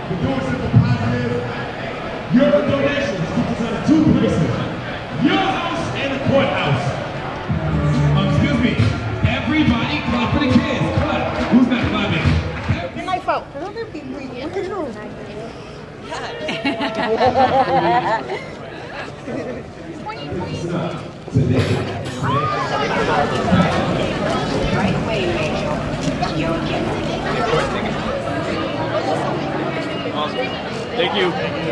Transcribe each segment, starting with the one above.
We're doing something positive. Your donations keep us out of two places. Your house and the courthouse. Excuse me. Everybody clap for the kids. Clap. Who's not clapping? Good night, folks. I don't know if you read it. Right away, Rachel. You'll get it. Awesome. Thank you.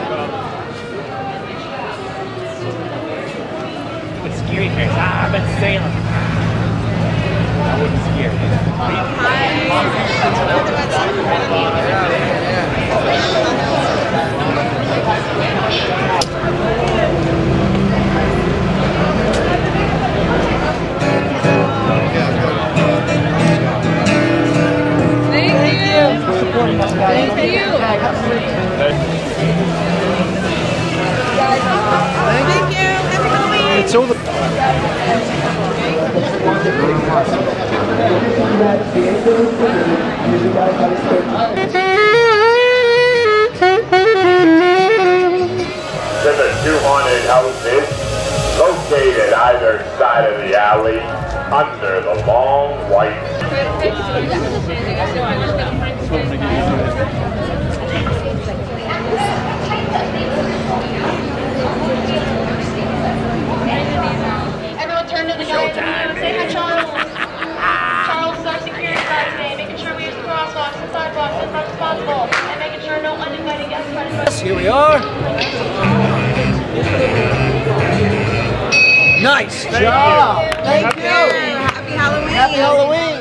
It's scary here. I've been sailing. I wasn't scared. It's all the to the two haunted houses located either side of the alley under the long white. Everyone turn to the guy and say hi, Charles. Charles is our security guard today, making sure we use the crosswalks and sidewalks as much as possible, and making sure no uninvited guests try to... Here we are. Nice job. Thank you. Happy Halloween. Happy Halloween.